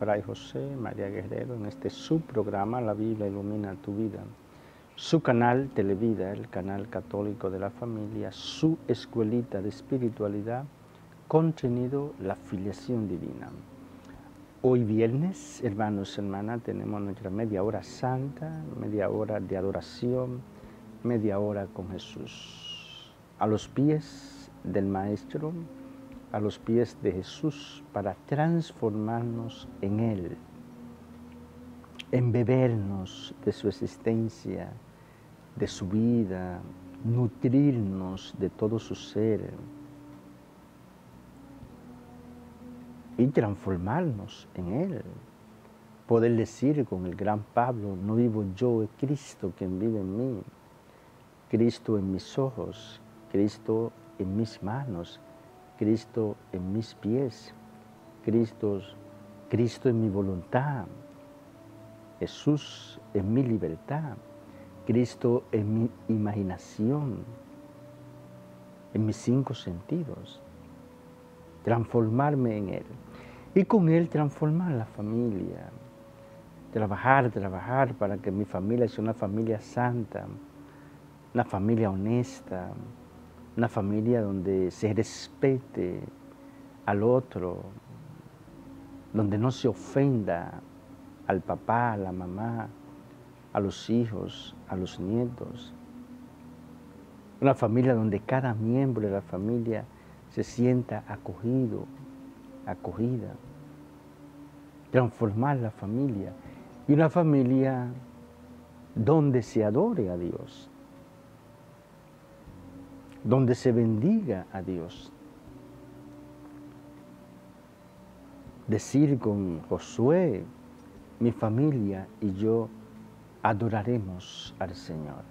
Fray José María Guerrero en este subprograma La Biblia Ilumina Tu Vida. Su canal Televida, el canal católico de la familia, su escuelita de espiritualidad, contenido La Filiación Divina. Hoy viernes, hermanos y hermanas, tenemos nuestra media hora santa, media hora de adoración, media hora con Jesús. A los pies del Maestro, a los pies de Jesús, para transformarnos en Él, embebernos de su existencia, de su vida, nutrirnos de todo su ser y transformarnos en Él. Poder decir con el gran Pablo, no vivo yo, es Cristo quien vive en mí. Cristo en mis ojos, Cristo en mis manos, Cristo en mis pies, Cristo en mi voluntad, Jesús en mi libertad, Cristo en mi imaginación, en mis 5 sentidos. Transformarme en Él. Y con Él transformar la familia. Trabajar para que mi familia sea una familia santa, una familia honesta, una familia donde se respete al otro, donde no se ofenda al papá, a la mamá, a los hijos, a los nietos. Una familia donde cada miembro de la familia se sienta acogido, acogida. Transformar la familia. Y una familia donde se adore a Dios, donde se bendiga a Dios. Decir con Josué, mi familia y yo adoraremos al Señor.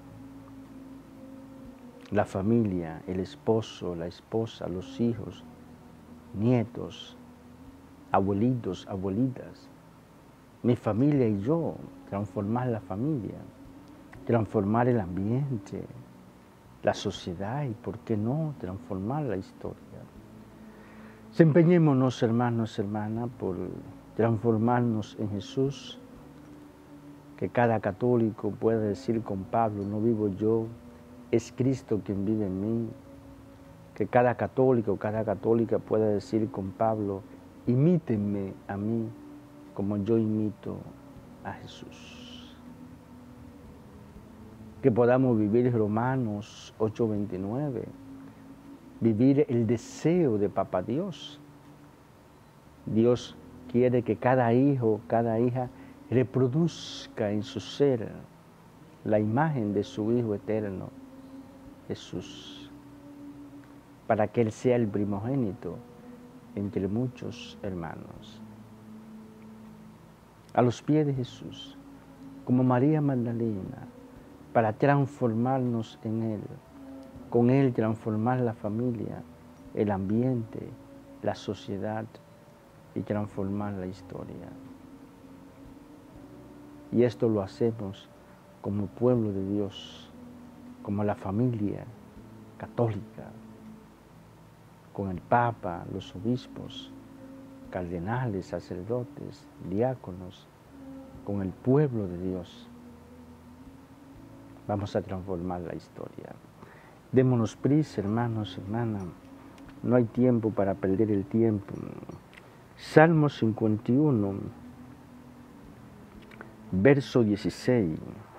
La familia, el esposo, la esposa, los hijos, nietos, abuelitos, abuelitas. Mi familia y yo, transformar la familia, transformar el ambiente, la sociedad y, ¿por qué no?, transformar la historia. Desempeñémonos, hermanos y hermanas, por transformarnos en Jesús, que cada católico pueda decir con Pablo, no vivo yo, es Cristo quien vive en mí. Que cada católico, cada católica pueda decir con Pablo, imítenme a mí como yo imito a Jesús. Que podamos vivir Romanos 8:29, vivir el deseo de Papá Dios. Dios quiere que cada hijo, cada hija reproduzca en su ser la imagen de su Hijo eterno, Jesús, para que Él sea el primogénito entre muchos hermanos. A los pies de Jesús, como María Magdalena, para transformarnos en Él, con Él transformar la familia, el ambiente, la sociedad y transformar la historia. Y esto lo hacemos como pueblo de Dios, como la familia católica, con el Papa, los obispos, cardenales, sacerdotes, diáconos, con el pueblo de Dios. Vamos a transformar la historia. Démonos prisa, hermanos, hermanas. No hay tiempo para perder el tiempo. Salmo 51, verso 16.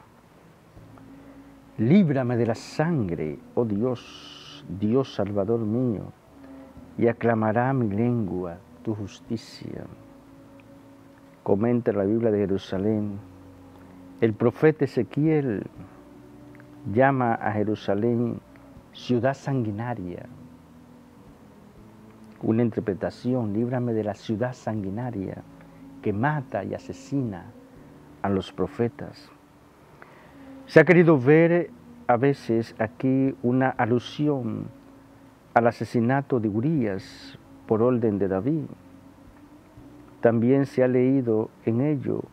Líbrame de la sangre, oh Dios, Dios Salvador mío, y aclamará mi lengua tu justicia. Comenta la Biblia de Jerusalén. El profeta Ezequiel llama a Jerusalén ciudad sanguinaria. Una interpretación, líbrame de la ciudad sanguinaria que mata y asesina a los profetas. Se ha querido ver a veces aquí una alusión al asesinato de Urías por orden de David. También se ha leído en ello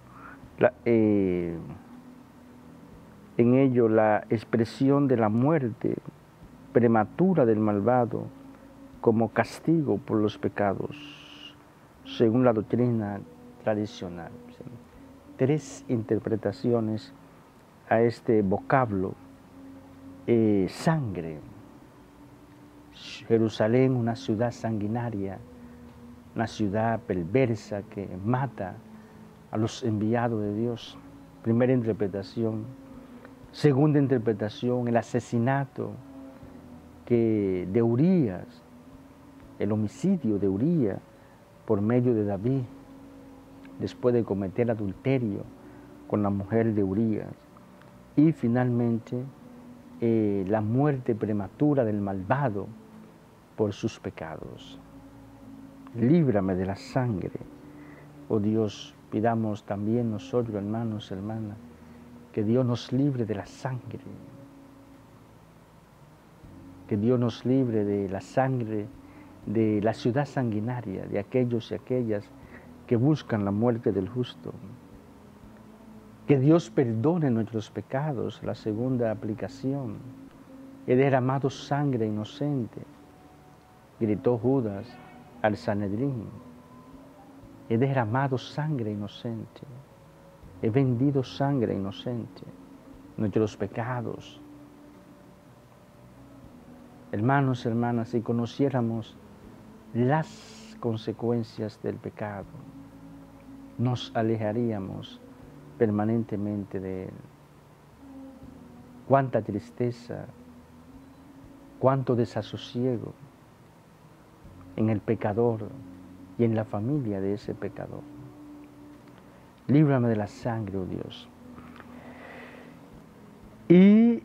la expresión de la muerte prematura del malvado como castigo por los pecados, según la doctrina tradicional. ¿Sí? 3 interpretaciones a este vocablo. Sangre. Jerusalén, una ciudad sanguinaria, una ciudad perversa que mata a los enviados de Dios. Primera interpretación. Segunda interpretación, el asesinato de Urías, el homicidio de Urías por medio de David, después de cometer adulterio con la mujer de Urías. Y finalmente, la muerte prematura del malvado por sus pecados. Líbrame de la sangre. Oh Dios, pidamos también nosotros, hermanos, hermanas, que Dios nos libre de la sangre. Que Dios nos libre de la sangre de la ciudad sanguinaria, de aquellos y aquellas que buscan la muerte del justo. Que Dios perdone nuestros pecados, la segunda aplicación. He derramado sangre inocente, gritó Judas al Sanedrín. He derramado sangre inocente, he vendido sangre inocente, nuestros pecados. Hermanos, hermanas, si conociéramos las consecuencias del pecado, nos alejaríamos permanentemente de él. Cuánta tristeza, cuánto desasosiego en el pecador y en la familia de ese pecador. Líbrame de la sangre, oh Dios. Y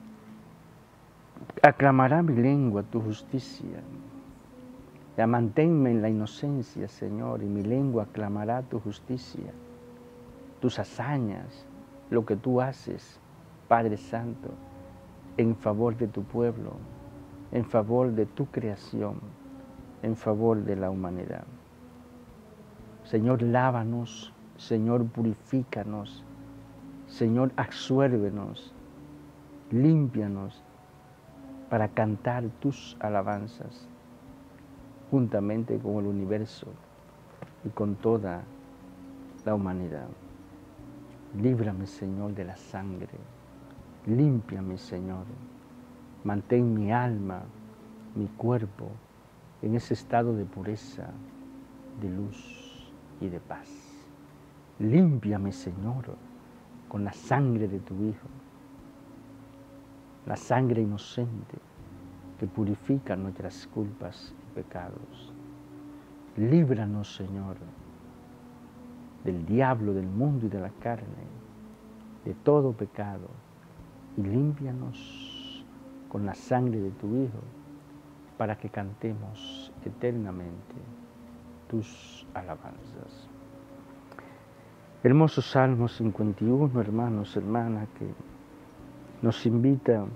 aclamará mi lengua tu justicia. Ya manténme en la inocencia, Señor, y mi lengua aclamará tu justicia, tus hazañas, lo que tú haces, Padre Santo, en favor de tu pueblo, en favor de tu creación, en favor de la humanidad. Señor, lávanos, Señor, purifícanos, Señor, absuérbenos, límpianos para cantar tus alabanzas juntamente con el universo y con toda la humanidad. Líbrame, Señor, de la sangre, límpiame, Señor, mantén mi alma, mi cuerpo en ese estado de pureza, de luz y de paz. Límpiame, Señor, con la sangre de tu Hijo, la sangre inocente que purifica nuestras culpas y pecados. Líbranos, Señor, del diablo, del mundo y de la carne, de todo pecado, y límpianos con la sangre de tu Hijo, para que cantemos eternamente tus alabanzas. Hermoso Salmo 51, hermanos, hermanas, que nos invita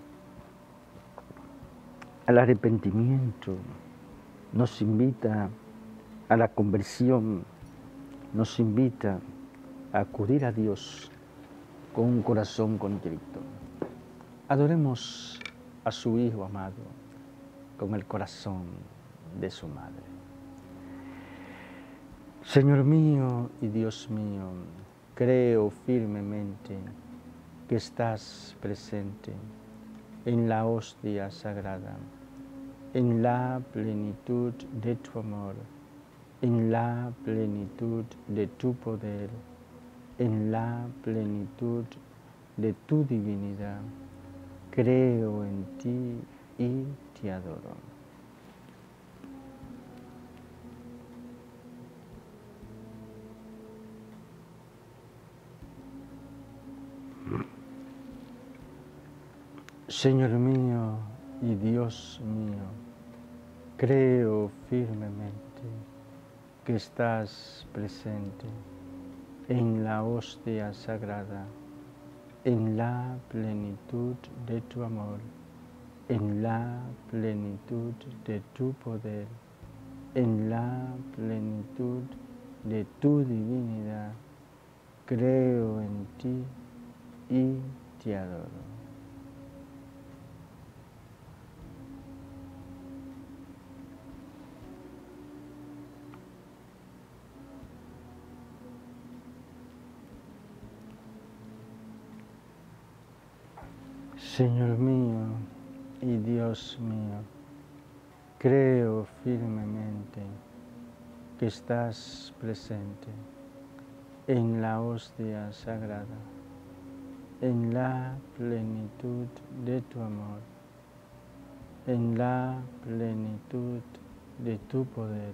al arrepentimiento, nos invita a la conversión, nos invita a acudir a Dios con un corazón contrito. Adoremos a su Hijo amado con el corazón de su madre. Señor mío y Dios mío, creo firmemente que estás presente en la hostia sagrada, en la plenitud de tu amor, en la plenitud de tu poder, en la plenitud de tu divinidad. Creo en ti y te adoro. Señor mío y Dios mío, creo firmemente que estás presente en la hostia sagrada, en la plenitud de tu amor, en la plenitud de tu poder, en la plenitud de tu divinidad. Creo en ti y te adoro. Señor mío y Dios mío, creo firmemente que estás presente en la hostia sagrada, en la plenitud de tu amor, en la plenitud de tu poder,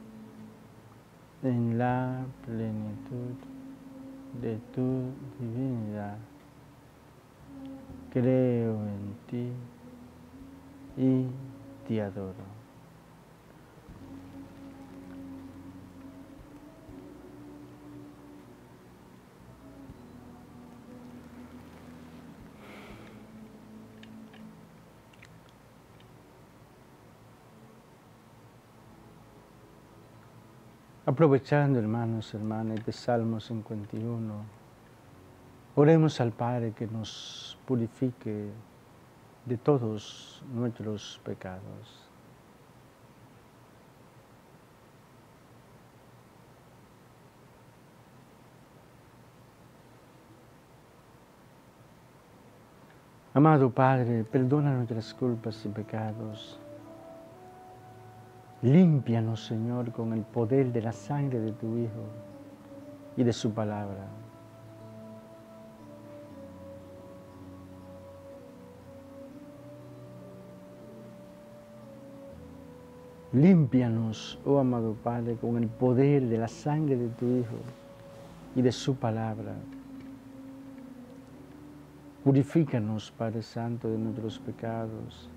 en la plenitud de tu divinidad. Creo en ti y te adoro. Aprovechando, hermanos y hermanas, de Salmo 51, oremos al Padre que nos purifique de todos nuestros pecados. Amado Padre, perdona nuestras culpas y pecados. Límpianos, Señor, con el poder de la sangre de tu Hijo y de su palabra. Límpianos, oh amado Padre, con el poder de la sangre de tu Hijo y de su palabra. Purifícanos, Padre Santo, de nuestros pecados.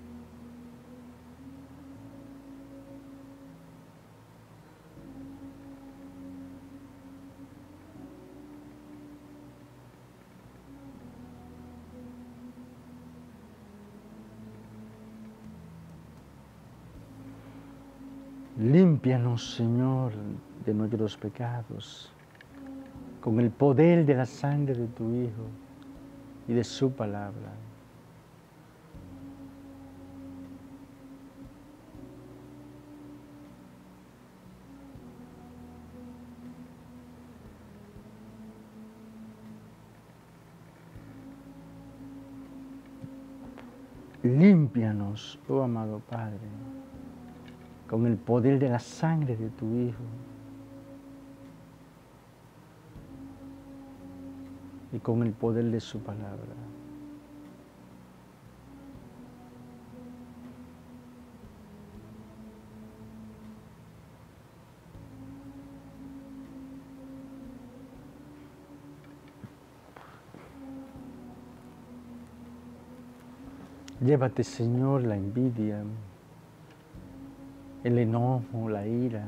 Límpianos, Señor, de nuestros pecados, con el poder de la sangre de tu Hijo y de su palabra. Límpianos, oh amado Padre, con el poder de la sangre de tu Hijo y con el poder de su palabra. Llévate, Señor, la envidia, el enojo, la ira,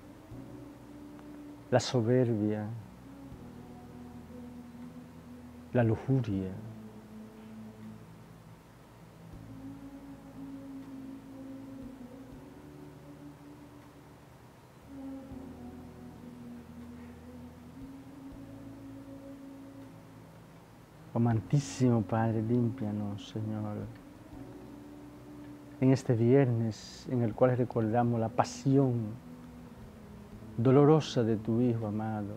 la soberbia, la lujuria. Amantísimo Padre, límpianos, Señor, en este viernes en el cual recordamos la pasión dolorosa de tu Hijo amado.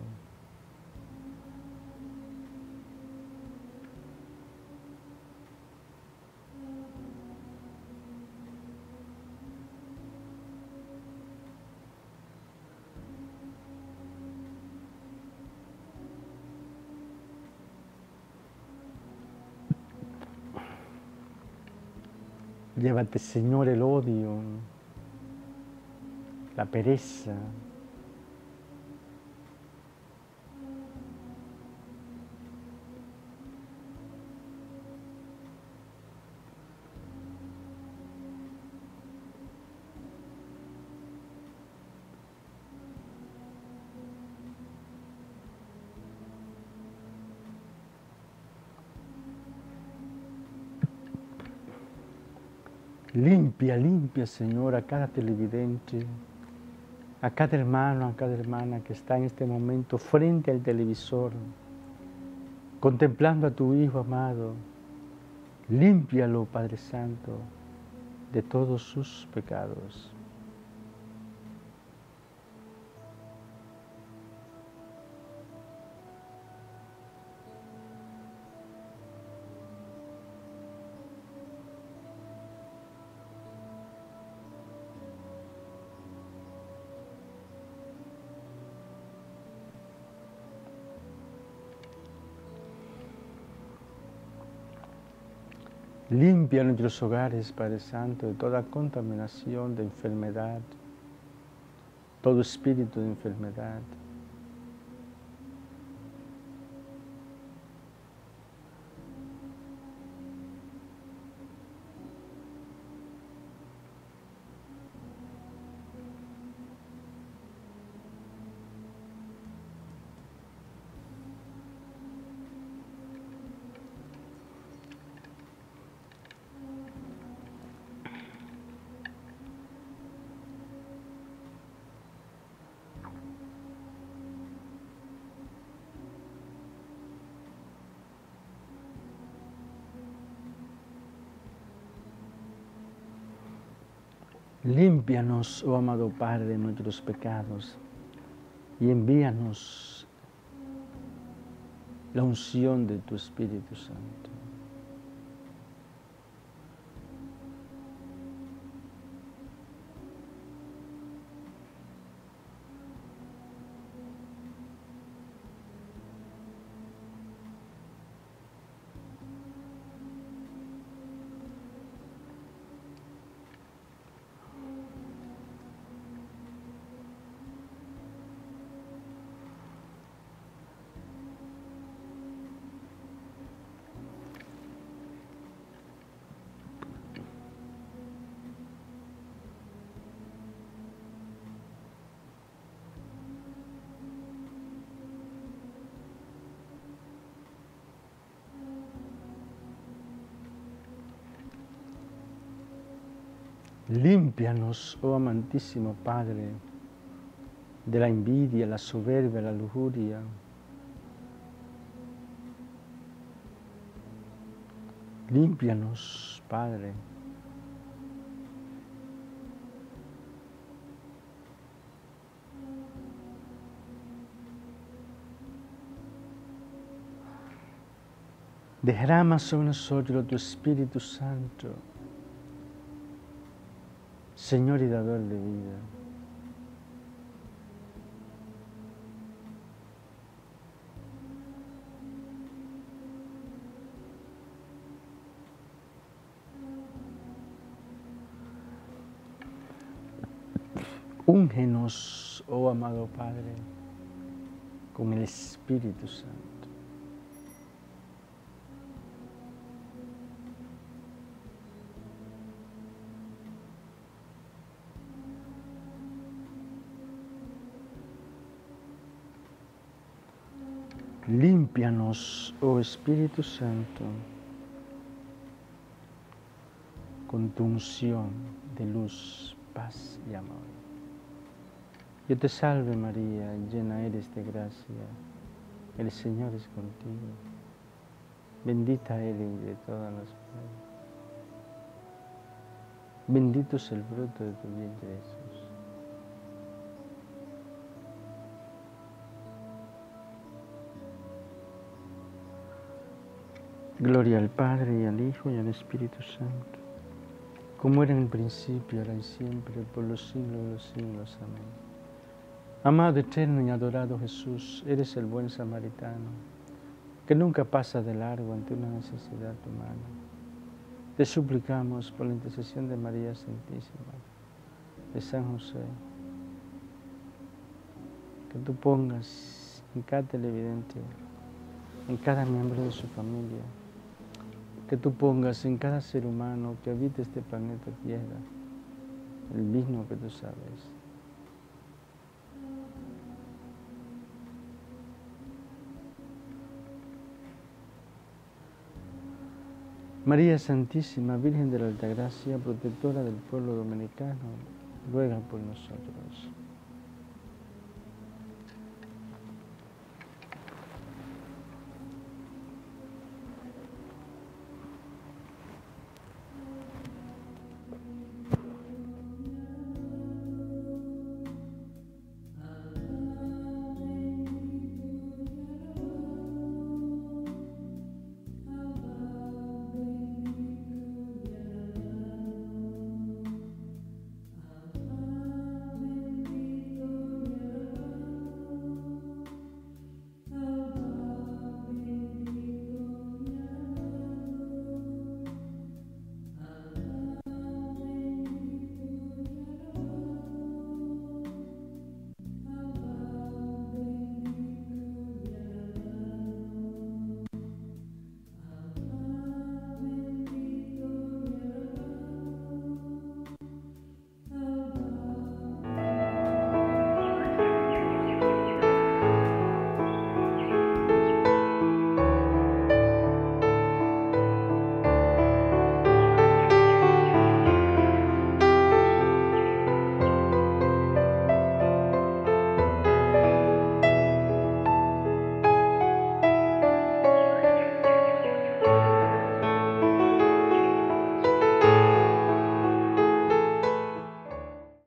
Llévate, Señor, el odio, la pereza, limpia, limpia, Señor, a cada televidente, a cada hermano, a cada hermana que está en este momento frente al televisor, contemplando a tu Hijo amado. Límpialo, Padre Santo, de todos sus pecados. Limpia nuestros hogares, Padre Santo, de toda contaminación de enfermedad, todo espíritu de enfermedad. Límpianos, oh amado Padre, de nuestros pecados y envíanos la unción de tu Espíritu Santo. Límpianos, oh amantísimo Padre, de la envidia, la soberbia, la lujuria. Límpianos, Padre, derrama sobre nosotros tu Espíritu Santo, Señor y dador de vida. Úngenos, oh amado Padre, con el Espíritu Santo. Límpianos, oh Espíritu Santo, con tu unción de luz, paz y amor. Yo te salve María, llena eres de gracia, el Señor es contigo. Bendita eres de todas las mujeres. Bendito es el fruto de tu vientre, Jesús. Gloria al Padre, y al Hijo, y al Espíritu Santo, como era en el principio, ahora y siempre, por los siglos de los siglos. Amén. Amado, eterno y adorado Jesús, eres el buen samaritano, que nunca pasa de largo ante una necesidad humana. Te suplicamos por la intercesión de María Santísima, de San José, que tú pongas en cada televidente, en cada miembro de su familia, que tú pongas en cada ser humano que habita este planeta Tierra, el mismo que tú sabes. María Santísima, Virgen de la Altagracia, protectora del pueblo dominicano, ruega por nosotros.